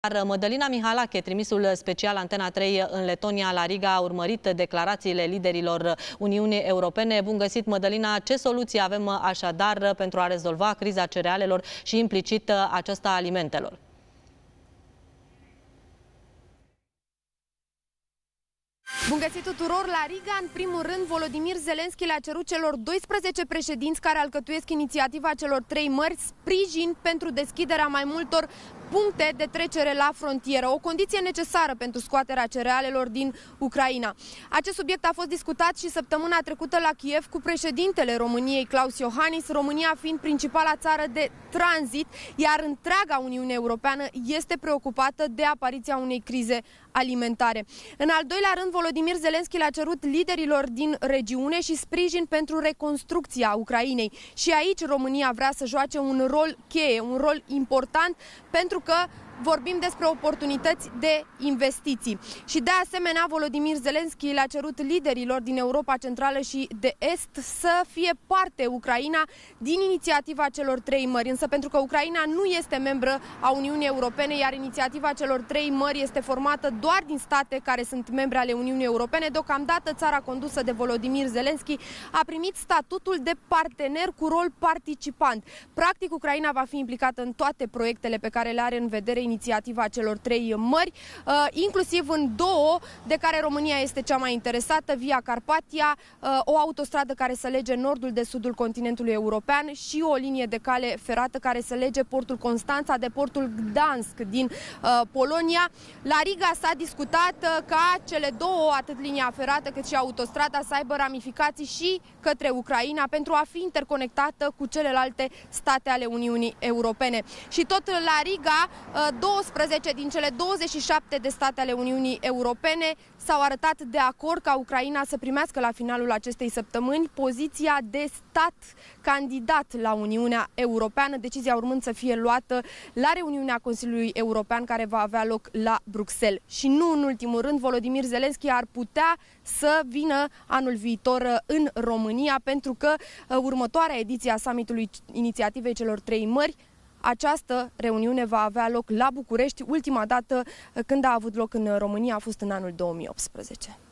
Mădălina Mihalache, trimisul special Antena 3 în Letonia, la Riga, a urmărit declarațiile liderilor Uniunii Europene. Bun găsit, Mădălina! Ce soluții avem așadar pentru a rezolva criza cerealelor și implicit aceasta a alimentelor? Bun găsit tuturor la Riga! În primul rând, Volodymyr Zelensky le-a cerut celor 12 președinți care alcătuiesc inițiativa celor 3 mări sprijin pentru deschiderea mai multor puncte de trecere la frontieră, o condiție necesară pentru scoaterea cerealelor din Ucraina. Acest subiect a fost discutat și săptămâna trecută la Kiev cu președintele României, Klaus Iohannis, România fiind principala țară de tranzit, iar întreaga Uniune Europeană este preocupată de apariția unei crize alimentare. În al doilea rând, Volodymyr Zelensky le-a cerut liderilor din regiune și sprijin pentru reconstrucția Ucrainei. Și aici România vrea să joace un rol cheie, un rol important, pentru că vorbim despre oportunități de investiții. Și de asemenea, Volodymyr Zelensky le-a cerut liderilor din Europa Centrală și de Est să fie parte Ucraina din inițiativa celor 3 mări. Însă pentru că Ucraina nu este membră a Uniunii Europene, iar inițiativa celor 3 mări este formată doar din state care sunt membre ale Uniunii Europene, deocamdată țara condusă de Volodymyr Zelensky a primit statutul de partener cu rol participant. Practic, Ucraina va fi implicată în toate proiectele pe care le are în vedere inițiativa celor 3 mări, inclusiv în 2 de care România este cea mai interesată, Via Carpatia, o autostradă care să lege nordul de sudul continentului european și o linie de cale ferată care să lege portul Constanța de portul Gdansk din Polonia. La Riga s-a discutat ca cele 2, atât linia ferată cât și autostrada, să aibă ramificații și către Ucraina pentru a fi interconectată cu celelalte state ale Uniunii Europene. Și tot la Riga, 12 din cele 27 de state ale Uniunii Europene s-au arătat de acord ca Ucraina să primească la finalul acestei săptămâni poziția de stat candidat la Uniunea Europeană, decizia urmând să fie luată la reuniunea Consiliului European care va avea loc la Bruxelles. Și nu în ultimul rând, Volodymyr Zelensky ar putea să vină anul viitor în România, pentru că următoarea ediție a summitului inițiativei celor 3 mări, această reuniune va avea loc la București. Ultima dată când a avut loc în România a fost în anul 2018.